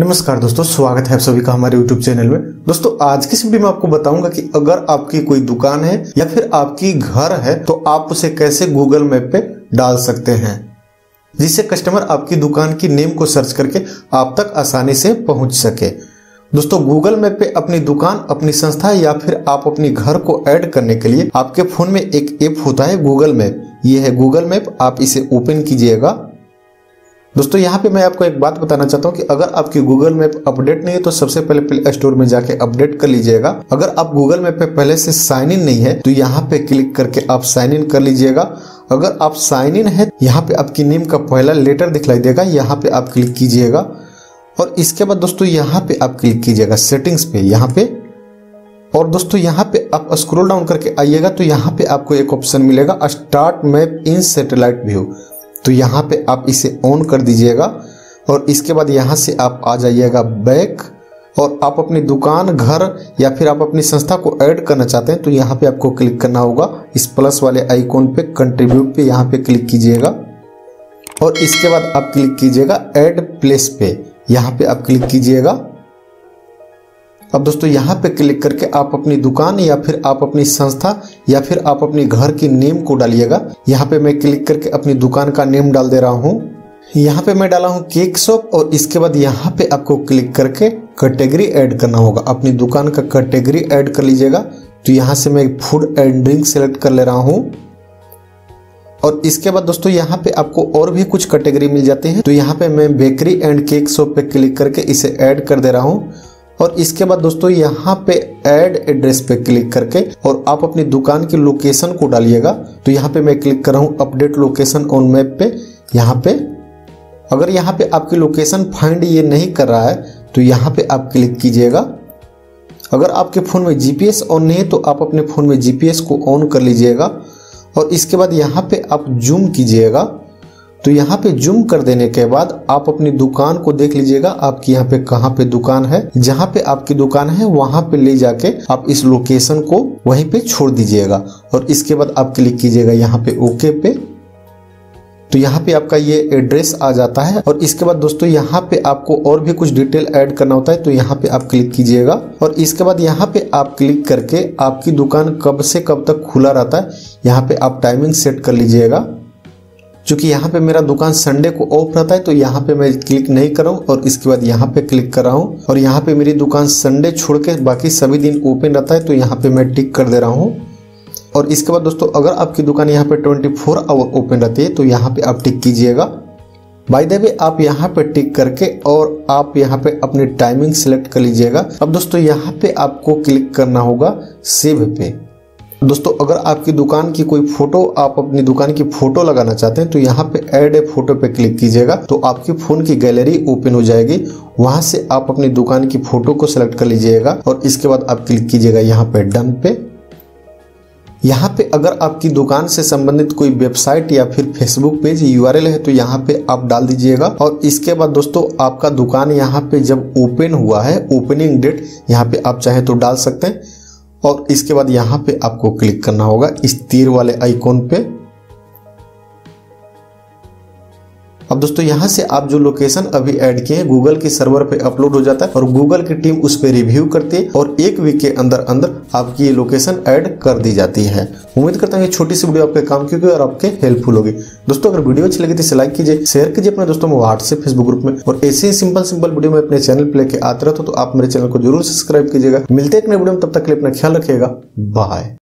नमस्कार दोस्तों, स्वागत है आप सभी का हमारे YouTube चैनल में। दोस्तों आज की इस वीडियो में आपको बताऊंगा कि अगर आपकी कोई दुकान है या फिर आपकी घर है तो आप उसे कैसे गूगल मैप पे डाल सकते हैं, जिससे कस्टमर आपकी दुकान की नेम को सर्च करके आप तक आसानी से पहुंच सके। दोस्तों गूगल मैप पे अपनी दुकान, अपनी संस्था या फिर आप अपनी घर को ऐड करने के लिए आपके फोन में एक ऐप होता है गूगल मैप। ये है गूगल मैप, आप इसे ओपन कीजिएगा। दोस्तों यहाँ पे मैं आपको एक बात बताना चाहता हूँ कि अगर आपकी गूगल मैप अपडेट नहीं है तो सबसे पहले प्ले स्टोर में जाके अपडेट कर लीजिएगा। अगर आप गूगल मैप पे पहले से साइन इन नहीं है तो यहाँ पे क्लिक करके आप साइन इन कर लीजिएगा। अगर आप साइन इन है, यहाँ पे आपकी नेम का पहला लेटर दिखलाई देगा, यहाँ पे आप क्लिक कीजिएगा और इसके बाद दोस्तों यहाँ पे आप क्लिक कीजिएगा सेटिंग्स पे यहाँ पे। और दोस्तों यहाँ पे आप स्क्रॉल डाउन करके आइएगा तो यहाँ पे आपको एक ऑप्शन मिलेगा start map in satellite view. तो यहाँ पे आप इसे ऑन कर दीजिएगा और इसके बाद यहाँ से आप आ जाइएगा बैक और आप अपनी दुकान, घर या फिर आप अपनी संस्था को ऐड करना चाहते हैं तो यहाँ पे आपको क्लिक करना होगा इस प्लस वाले आइकॉन पे, कंट्रीब्यूट पे यहाँ पे क्लिक कीजिएगा और इसके बाद आप क्लिक कीजिएगा ऐड प्लेस पे, यहाँ पे आप क्लिक कीजिएगा। अब दोस्तों यहाँ पे क्लिक करके आप अपनी दुकान या फिर आप अपनी संस्था या फिर आप अपनी घर की नेम को डालिएगा। यहाँ पे मैं क्लिक करके अपनी दुकान का नेम डाल दे रहा हूँ। यहाँ पे मैं डाला हूँ केक शॉप और इसके बाद यहाँ पे आपको क्लिक करके कैटेगरी ऐड करना होगा। अपनी दुकान का कैटेगरी ऐड कर लीजिएगा। तो यहाँ से मैं फूड एंड ड्रिंक सेलेक्ट कर ले रहा हूँ और इसके बाद दोस्तों यहाँ पे आपको और भी कुछ कैटेगरी मिल जाते हैं। तो यहाँ पे मैं बेकरी एंड केक शॉप पे क्लिक करके इसे ऐड कर दे रहा हूँ और इसके बाद दोस्तों यहाँ पे ऐड एड्रेस पे क्लिक करके और आप अपनी दुकान की लोकेशन को डालिएगा। तो यहाँ पे मैं क्लिक कर रहा हूँ अपडेट लोकेशन ऑन मैप पे। यहाँ पे अगर यहाँ पे आपकी लोकेशन फाइंड ये नहीं कर रहा है तो यहाँ पे आप क्लिक कीजिएगा। अगर आपके फ़ोन में जीपीएस ऑन नहीं है तो आप अपने फ़ोन में जीपीएस को ऑन कर लीजिएगा और इसके बाद यहाँ पे आप जूम कीजिएगा। तो यहाँ पे जूम कर देने के बाद आप अपनी दुकान को देख लीजिएगा, आपकी यहाँ पे कहाँ पे दुकान है। जहाँ पे आपकी दुकान है वहां पे ले जाके आप इस लोकेशन को वहीं पे छोड़ दीजिएगा और इसके बाद आप क्लिक कीजिएगा यहाँ पे ओके पे। तो यहाँ पे आपका ये एड्रेस आ जाता है और इसके बाद दोस्तों यहाँ पे आपको और भी कुछ डिटेल ऐड करना होता है। तो यहाँ पे आप क्लिक कीजिएगा और इसके बाद यहाँ पे आप क्लिक करके आपकी दुकान कब से कब तक खुला रहता है यहाँ पे आप टाइमिंग सेट कर लीजिएगा। चूंकि यहाँ पे मेरा दुकान संडे को ऑफ रहता है तो यहाँ पे मैं क्लिक नहीं कर रहा हूँ और इसके बाद यहाँ पे क्लिक कर रहा हूँ और यहाँ पे मेरी दुकान संडे छोड़ के बाकी सभी दिन ओपन रहता है तो यहाँ पे मैं टिक कर दे रहा हूँ। और इसके बाद दोस्तों अगर आपकी दुकान यहाँ पे 24 आवर ओपन रहती है तो यहाँ पे आप टिक कीजिएगा। बाय द वे आप यहाँ पे टिक करके और आप यहाँ पे अपनी टाइमिंग सिलेक्ट कर लीजिएगा। अब दोस्तों यहाँ पे आपको क्लिक करना होगा सेव पे। दोस्तों अगर आपकी दुकान की कोई फोटो, आप अपनी दुकान की फोटो लगाना चाहते हैं तो यहाँ पे ऐड ए फोटो पे क्लिक कीजिएगा तो आपकी फोन की गैलरी ओपन हो जाएगी। वहां से आप अपनी दुकान की फोटो को सिलेक्ट कर लीजिएगा और इसके बाद आप क्लिक कीजिएगा यहाँ पे डन पे। यहाँ पे अगर आपकी दुकान से संबंधित कोई वेबसाइट या फिर फेसबुक पेज यूआरएल है तो यहाँ पे आप डाल दीजिएगा और इसके बाद दोस्तों आपका दुकान यहाँ पे जब ओपन हुआ है, ओपनिंग डेट यहाँ पे आप चाहे तो डाल सकते हैं और इसके बाद यहाँ पे आपको क्लिक करना होगा इस तीर वाले आइकॉन पे। अब दोस्तों यहाँ से आप जो लोकेशन अभी ऐड किए हैं गूगल के सर्वर पे अपलोड हो जाता है और गूगल की टीम उस पर रिव्यू करती है और एक वीक के अंदर अंदर आपकी ये लोकेशन ऐड कर दी जाती है। उम्मीद करता हूँ ये छोटी सी वीडियो आपके काम की होगी और आपके हेल्पफुल होगी। दोस्तों अगर वीडियो अच्छी लगी तो इसे लाइक कीजिए, शेयर कीजिए अपने दोस्तों में व्हाट्सएप, फेसबुक ग्रुप में और ऐसे ही सिंपल वीडियो में अपने चैनल पे लेके आते रहते हो तो आप मेरे चैनल को जरूर सब्सक्राइब कीजिएगा। मिलते हैं एक नए वीडियो में, तब तक के लिए अपना ख्याल रखिएगा। बाय।